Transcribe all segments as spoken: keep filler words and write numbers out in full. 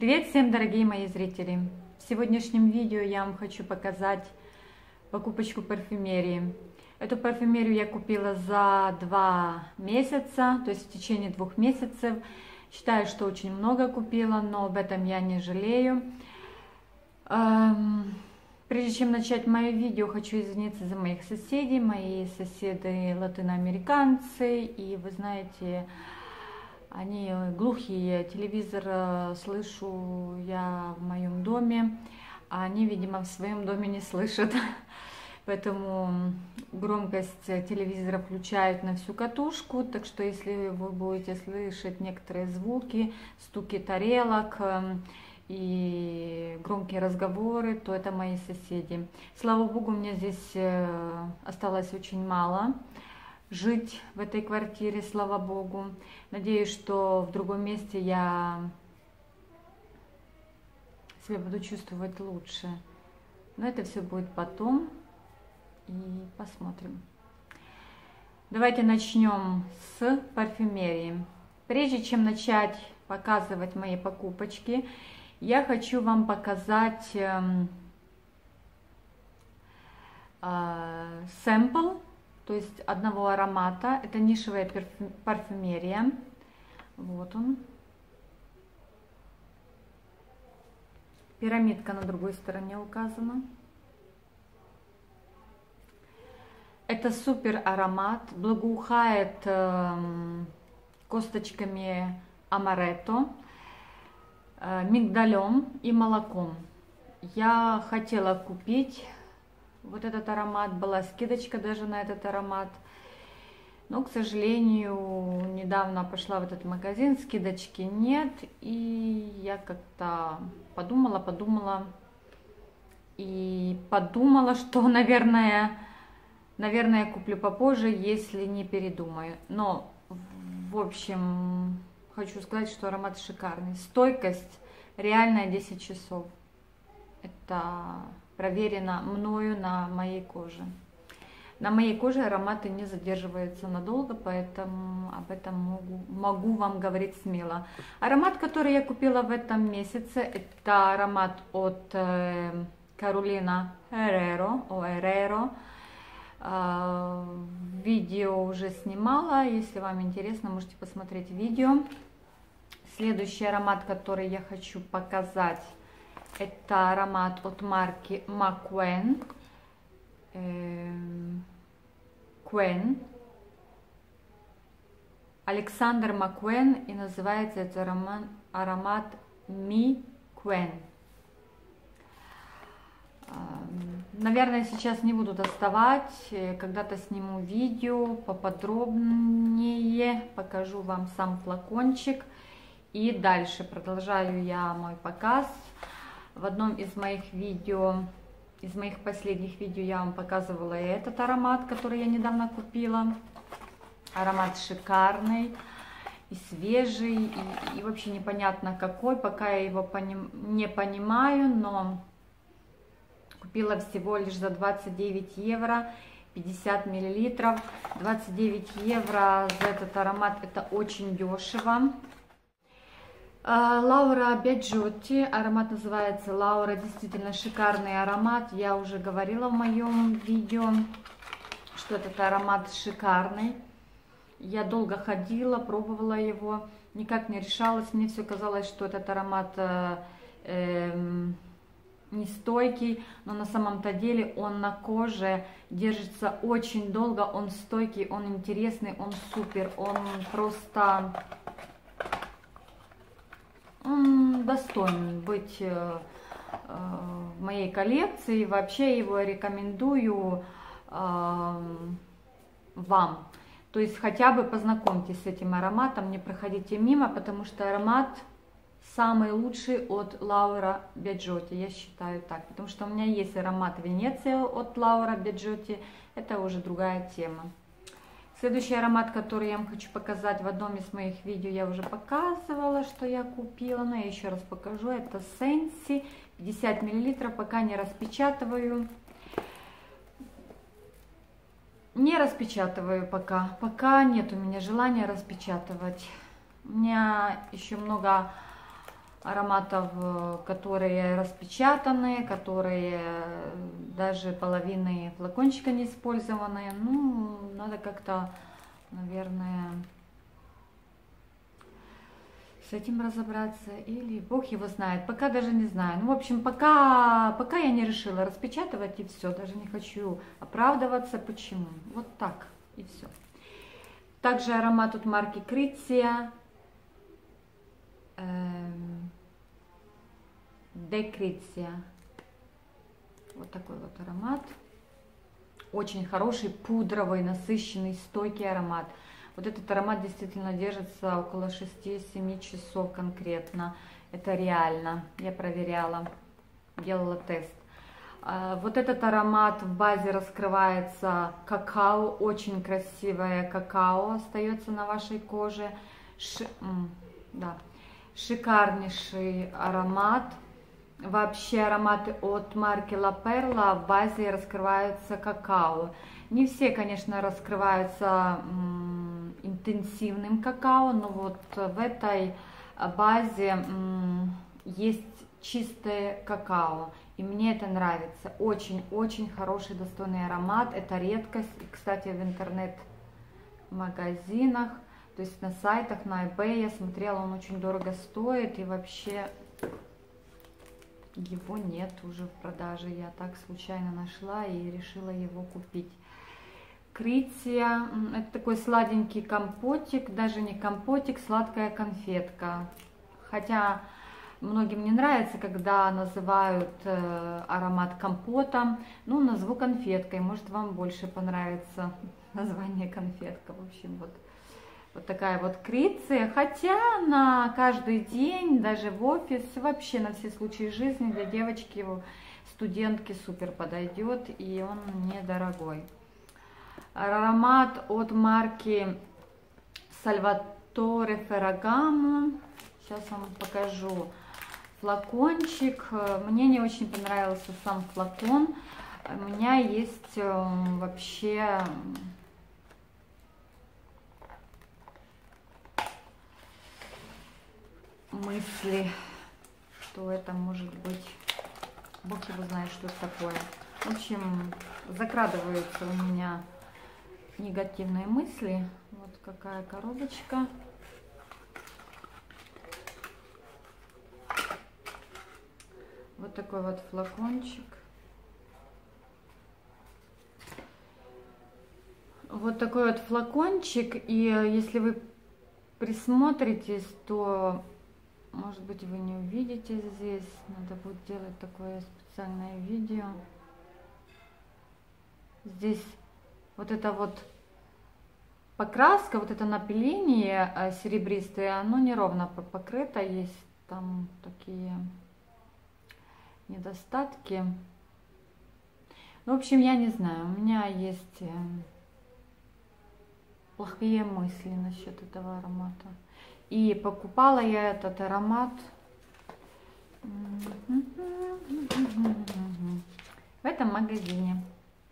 Привет всем, дорогие мои зрители! В сегодняшнем видео я вам хочу показать покупочку парфюмерии. Эту парфюмерию я купила за два месяца, то есть в течение двух месяцев. Считаю, что очень много купила, но об этом я не жалею. Прежде чем начать мое видео, хочу извиниться за моих соседей. Мои соседи латиноамериканцы, и вы знаете, они глухие, телевизор слышу я в моем доме, а они, видимо, в своем доме не слышат. Поэтому громкость телевизора включают на всю катушку, так что если вы будете слышать некоторые звуки, стуки тарелок и громкие разговоры, то это мои соседи. Слава богу, мне здесь осталось очень мало жить в этой квартире, слава богу. Надеюсь, что в другом месте я себя буду чувствовать лучше. Но это все будет потом, и посмотрим. Давайте начнем с парфюмерии. Прежде чем начать показывать мои покупочки, я хочу вам показать э, э, сэмпл, то есть одного аромата. Это нишевая парфюмерия. Вот он. Пирамидка на другой стороне указана. Это супер аромат, благоухает э, косточками амаретто, э, мигдалем и молоком. Я хотела купить вот этот аромат, была скидочка даже на этот аромат, но, к сожалению, недавно пошла в этот магазин, скидочки нет, и я как-то подумала, подумала и подумала, что, наверное, наверное, куплю попозже, если не передумаю. Но, в общем, хочу сказать, что аромат шикарный. Стойкость реальная десять часов. Это проверено мною на моей коже. На моей коже ароматы не задерживаются надолго, поэтому об этом могу, могу вам говорить смело. Аромат, который я купила в этом месяце, это аромат от э, Carolina Herrera, о Herrera. Э, видео уже снимала, если вам интересно, можете посмотреть видео. Следующий аромат, который я хочу показать, это аромат от марки Маккуэн. Куэн. Александр Маккуэн, и называется этот аромат, аромат Ми Куэн. Наверное, сейчас не буду доставать, когда-то сниму видео поподробнее, покажу вам сам флакончик. И дальше продолжаю я мой показ. В одном из моих видео, из моих последних видео я вам показывала и этот аромат, который я недавно купила. Аромат шикарный и свежий, и, и вообще непонятно какой, пока я его поним, не понимаю, но купила всего лишь за двадцать девять евро, пятьдесят миллилитров. двадцать девять евро за этот аромат, это очень дешево. Лаура Биаджотти, аромат называется Лаура, действительно шикарный аромат. Я уже говорила в моем видео, что этот аромат шикарный. Я долго ходила, пробовала его, никак не решалась. Мне все казалось, что этот аромат э, э, нестойкий, но на самом-то деле он на коже держится очень долго, он стойкий, он интересный, он супер, он просто... Он достоин быть э, в моей коллекции. Вообще его рекомендую э, вам. То есть хотя бы познакомьтесь с этим ароматом, не проходите мимо, потому что аромат самый лучший от Лаура Биаджотти, я считаю так. Потому что у меня есть аромат Венеция от Лаура Биаджотти, это уже другая тема. Следующий аромат, который я вам хочу показать, в одном из моих видео я уже показывала, что я купила, но я еще раз покажу. Это Sensi, пятьдесят миллилитров, пока не распечатываю. Не распечатываю пока, пока нет у меня желания распечатывать. У меня еще много ароматов, которые распечатаны, которые даже половины флакончика не использованы. Ну, надо как-то, наверное, с этим разобраться, или Бог его знает, пока даже не знаю. Ну, в общем, пока, пока я не решила распечатывать, и все, даже не хочу оправдываться, почему. Вот так, и все. Также аромат от марки Krizia. De Krizia. Вот такой вот аромат. Очень хороший, пудровый, насыщенный, стойкий аромат. Вот этот аромат действительно держится около шести-семи часов конкретно. Это реально. Я проверяла, делала тест. Вот этот аромат в базе раскрывается какао. Очень красивое какао остается на вашей коже. Ши... Да. Шикарнейший аромат. Вообще ароматы от марки La Perla в базе раскрываются какао. Не все, конечно, раскрываются м, интенсивным какао, но вот в этой базе м, есть чистое какао. И мне это нравится. Очень-очень хороший, достойный аромат. Это редкость. И, кстати, в интернет-магазинах, то есть на сайтах, на eBay я смотрела, он очень дорого стоит. И вообще его нет уже в продаже. Я так случайно нашла и решила его купить. Krizia. Это такой сладенький компотик. Даже не компотик, сладкая конфетка. Хотя многим не нравится, когда называют э, аромат компотом. Ну, назову конфеткой. Может, вам больше понравится название конфетка. В общем, вот, вот такая вот Krizia. Хотя на каждый день, даже в офис, вообще на все случаи жизни для девочки, студентки супер подойдет. И он недорогой. Аромат от марки Salvatore Ferragamo. Сейчас вам покажу флакончик. Мне не очень понравился сам флакон. У меня есть вообще мысли, что это может быть. Бог его знает, что это такое. В общем, закрадываются у меня негативные мысли. Вот какая коробочка. Вот такой вот флакончик. Вот такой вот флакончик. И если вы присмотритесь, то, может быть, вы не увидите здесь. Надо будет делать такое специальное видео. Здесь вот это вот покраска, вот это напыление серебристое, оно неровно покрыто. Есть там такие недостатки. В общем, я не знаю, у меня есть плохие мысли насчет этого аромата. И покупала я этот аромат в этом магазине.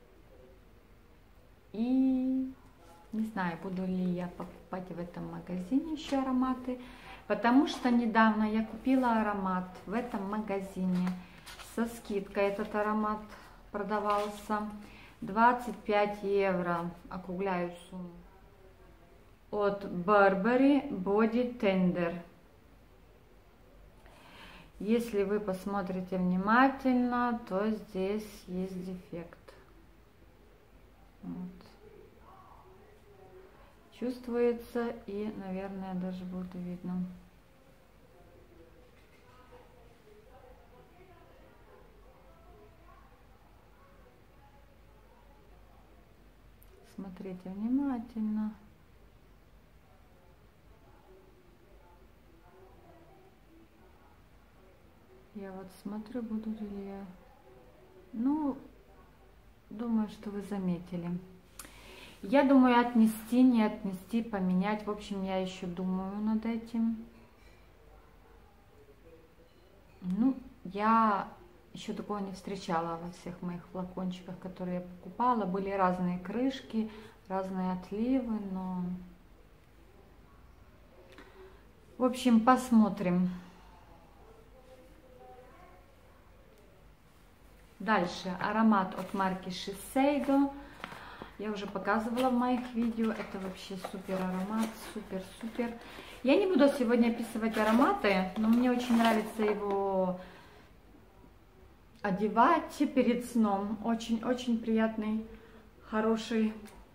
И не знаю, буду ли я покупать в этом магазине еще ароматы, потому что недавно я купила аромат в этом магазине со скидкой. Этот аромат продавался двадцать пять евро, округляю сумму, от Burberry Body Tender. Если вы посмотрите внимательно, то здесь есть дефект. Вот. Чувствуется и, наверное, даже будет видно. Смотрите внимательно. Я вот смотрю, буду ли я... Ну, думаю, что вы заметили. Я думаю, отнести, не отнести, поменять. В общем, я еще думаю над этим. Ну, я еще такого не встречала во всех моих флакончиках, которые я покупала. Были разные крышки, разные отливы, но... В общем, посмотрим. Дальше аромат от марки Shiseido. Я уже показывала в моих видео. Это вообще супер аромат, супер-супер. Я не буду сегодня описывать ароматы, но мне очень нравится его одевать перед сном. Очень-очень приятный, хороший.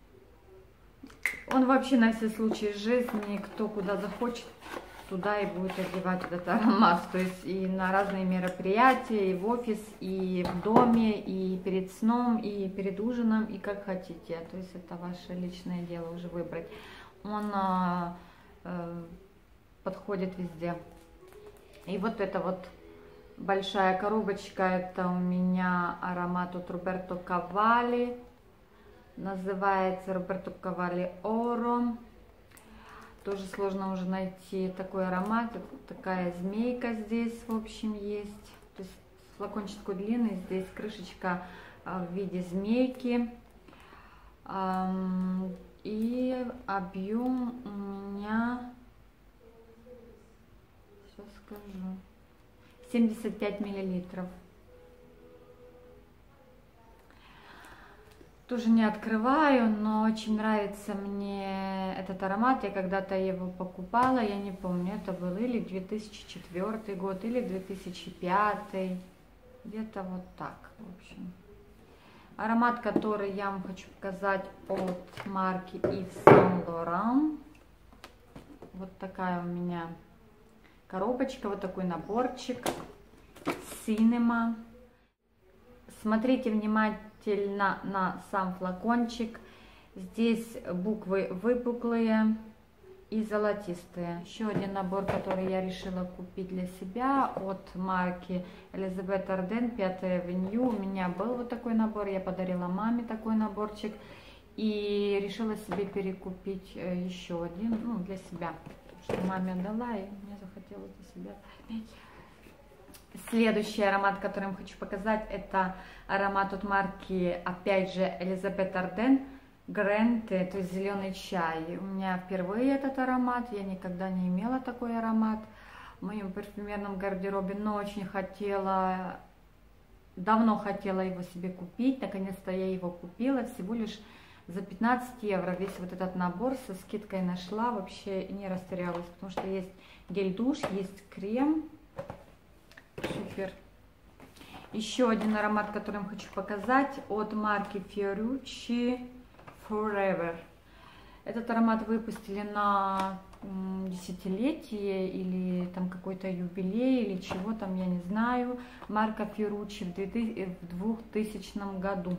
Он вообще на все случаи жизни, кто куда захочет, туда и будет одевать этот аромат. То есть и на разные мероприятия, и в офис, и в доме, и перед сном, и перед ужином, и как хотите. То есть это ваше личное дело уже выбрать. Он а, а, подходит везде. И вот это вот большая коробочка, это у меня аромат от Роберто Кавалли. Называется Роберто Кавалли Оро. Тоже сложно уже найти такой аромат. Такая змейка здесь, в общем, есть. То есть флакончик такой длинный. Здесь крышечка в виде змейки. И объем у меня, сейчас скажу, семьдесят пять миллилитров. Тоже не открываю, но очень нравится мне этот аромат. Я когда-то его покупала, я не помню, это был или две тысячи четвёртый год, или две тысячи пятый. Где-то вот так, в общем. Аромат, который я вам хочу показать, от марки Yves Saint Laurent. Вот такая у меня коробочка, вот такой наборчик. Cinema. Смотрите внимательно на сам флакончик. Здесь буквы выпуклые и золотистые. Еще один набор, который я решила купить для себя, от марки Elizabeth Arden, пятая авеню. У меня был вот такой набор, я подарила маме такой наборчик. И решила себе перекупить еще один, ну, для себя. Потому что маме отдала, и мне захотелось для себя иметь. Следующий аромат, который я вам хочу показать, это аромат от марки, опять же, Elizabeth Arden, Гренте, то есть зеленый чай. У меня впервые этот аромат, я никогда не имела такой аромат в моем парфюмерном гардеробе, но очень хотела, давно хотела его себе купить. Наконец-то я его купила, всего лишь за пятнадцать евро. Весь вот этот набор со скидкой нашла, вообще не растерялась, потому что есть гель-душ, есть крем. Супер. Еще один аромат, который я вам хочу показать, от марки Fiorucci Forever. Этот аромат выпустили на десятилетие или там какой-то юбилей или чего там, я не знаю. Марка Fiorucci в двухтысячном году.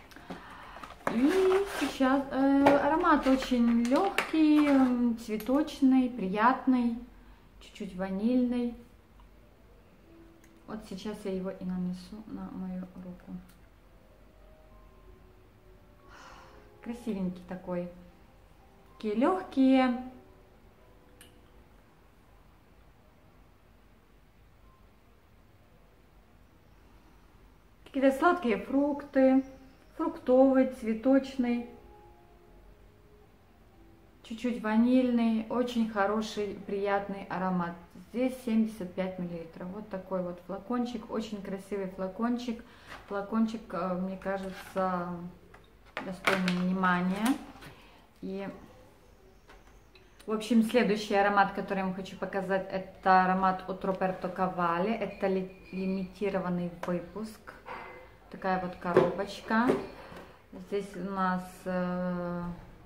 И сейчас э, аромат очень легкий, цветочный, приятный, чуть-чуть ванильный. Вот сейчас я его и нанесу на мою руку. Красивенький такой. Такие легкие. Какие-то сладкие фрукты. Фруктовый, цветочный. Чуть-чуть ванильный. Очень хороший, приятный аромат. Здесь семьдесят пять миллилитров. Вот такой вот флакончик. Очень красивый флакончик. Флакончик, мне кажется, достойный внимания. И, в общем, следующий аромат, который я вам хочу показать, это аромат от Роберто Кавалли. Это лимитированный выпуск. Такая вот коробочка. Здесь у нас э,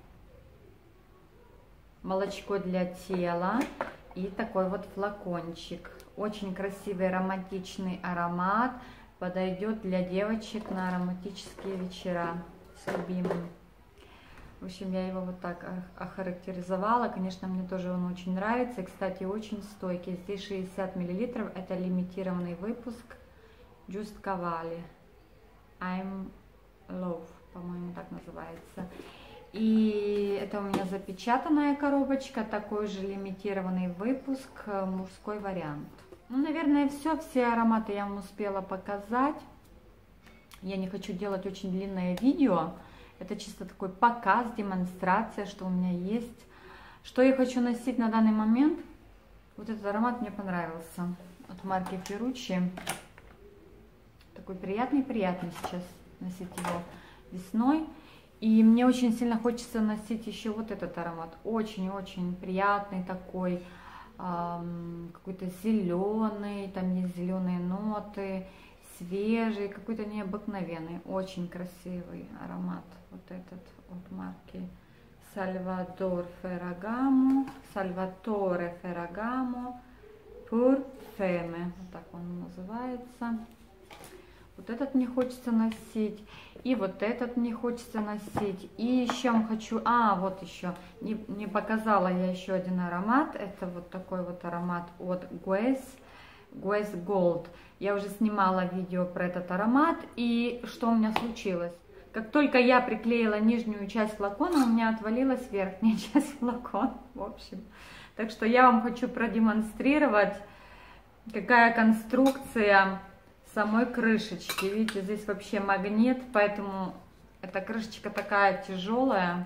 молочко для тела. И такой вот флакончик. Очень красивый ароматичный аромат. Подойдет для девочек на ароматические вечера с любимым. В общем, я его вот так охарактеризовала. Конечно, мне тоже он очень нравится. И, кстати, очень стойкий. Здесь шестьдесят миллилитров. Это лимитированный выпуск. Just Cavalli. I'm Love, по-моему, так называется. И это у меня запечатанная коробочка, такой же лимитированный выпуск, мужской вариант. Ну, наверное, все, все ароматы я вам успела показать. Я не хочу делать очень длинное видео. Это чисто такой показ, демонстрация, что у меня есть. Что я хочу носить на данный момент. Вот этот аромат мне понравился. От марки Fiorucci. такой приятный-приятный сейчас носить его весной. И мне очень сильно хочется носить еще вот этот аромат. Очень-очень приятный такой, эм, какой-то зеленый, там есть зеленые ноты, свежий, какой-то необыкновенный, очень красивый аромат. Вот этот от марки Salvatore Ferragamo, Salvatore Ferragamo Pour Femme, вот так он называется. Вот этот мне хочется носить, и вот этот мне хочется носить, и еще хочу, а, вот еще, не, не показала я еще один аромат, это вот такой вот аромат от Guess, Guess Gold. Я уже снимала видео про этот аромат, и что у меня случилось? Как только я приклеила нижнюю часть флакона, у меня отвалилась верхняя часть флакона, в общем. Так что я вам хочу продемонстрировать, какая конструкция самой крышечки. Видите, здесь вообще магнит, поэтому эта крышечка такая тяжелая.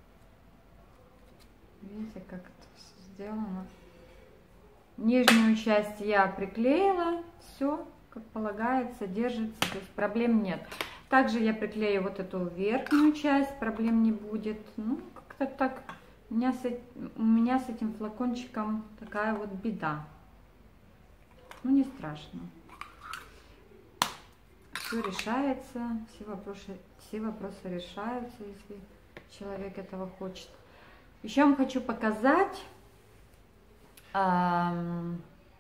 Видите, как это все сделано. Нижнюю часть я приклеила, все, как полагается, держится, то есть проблем нет. Также я приклею вот эту верхнюю часть, проблем не будет. Ну, как-то так, у меня, с, у меня с этим флакончиком такая вот беда. Ну, не страшно. Все решается, все вопросы, все вопросы решаются, если человек этого хочет. Еще вам хочу показать эм,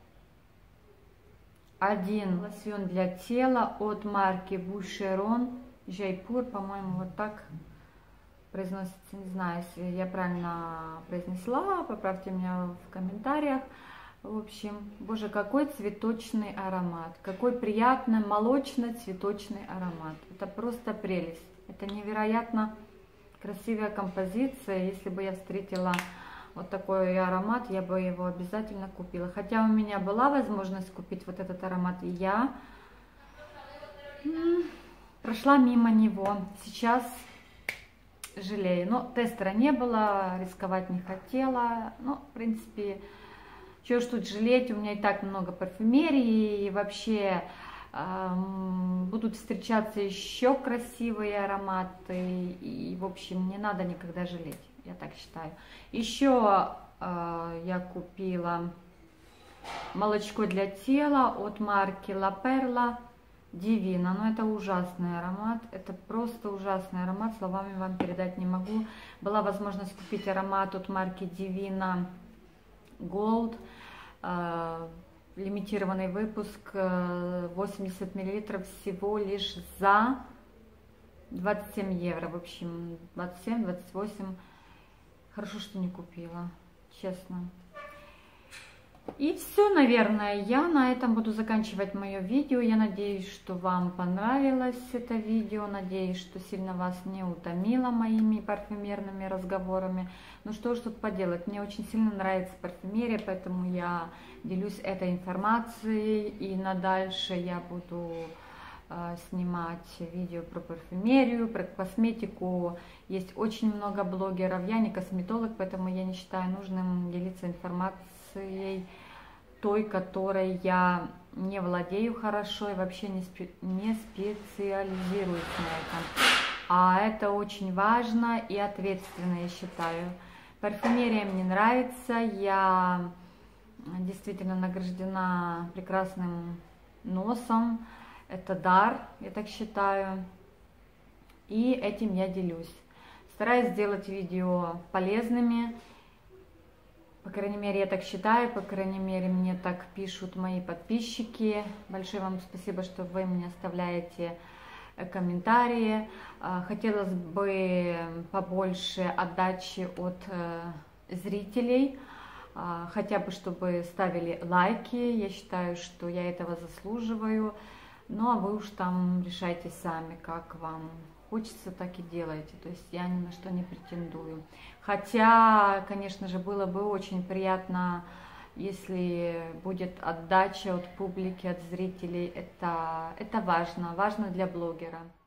один лосьон для тела от марки Boucheron Jaipur, по-моему, вот так произносится, не знаю, если я правильно произнесла, поправьте меня в комментариях. В общем, боже, какой цветочный аромат, какой приятный молочно-цветочный аромат. Это просто прелесть. Это невероятно красивая композиция. Если бы я встретила вот такой аромат, я бы его обязательно купила. Хотя у меня была возможность купить вот этот аромат, и я прошла мимо него. Сейчас жалею. Но тестера не было, рисковать не хотела. Ну, в принципе... Чего ж тут жалеть, у меня и так много парфюмерии, и вообще эм, будут встречаться еще красивые ароматы, и, и в общем не надо никогда жалеть, я так считаю. Еще э, я купила молочко для тела от марки La Perla Divina, но это ужасный аромат, это просто ужасный аромат, словами вам передать не могу. Была возможность купить аромат от марки Divina Gold, э, лимитированный выпуск, э, восемьдесят миллилитров, всего лишь за двадцать семь евро, в общем, двадцать семь — двадцать восемь, хорошо, что не купила, честно. И все, наверное, я на этом буду заканчивать мое видео. Я надеюсь, что вам понравилось это видео. Надеюсь, что сильно вас не утомило моими парфюмерными разговорами. Ну что ж тут поделать, мне очень сильно нравится парфюмерия, поэтому я делюсь этой информацией. И на дальше я буду э, снимать видео про парфюмерию, про косметику. Есть очень много блогеров. Я не косметолог, поэтому я не считаю нужным делиться информацией той, которой я не владею хорошо и вообще не, спе не специализируюсь на этом. А это очень важно и ответственно, я считаю. Парфюмерия мне нравится, я действительно награждена прекрасным носом. Это дар, я так считаю. И этим я делюсь. Стараюсь сделать видео полезными. По крайней мере, я так считаю, по крайней мере, мне так пишут мои подписчики. Большое вам спасибо, что вы мне оставляете комментарии. Хотелось бы побольше отдачи от зрителей, хотя бы чтобы ставили лайки. Я считаю, что я этого заслуживаю. Ну, а вы уж там решайте сами, как вам хочется, так и делайте. То есть я ни на что не претендую. Хотя, конечно же, было бы очень приятно, если будет отдача от публики, от зрителей. Это, это важно, важно для блогера.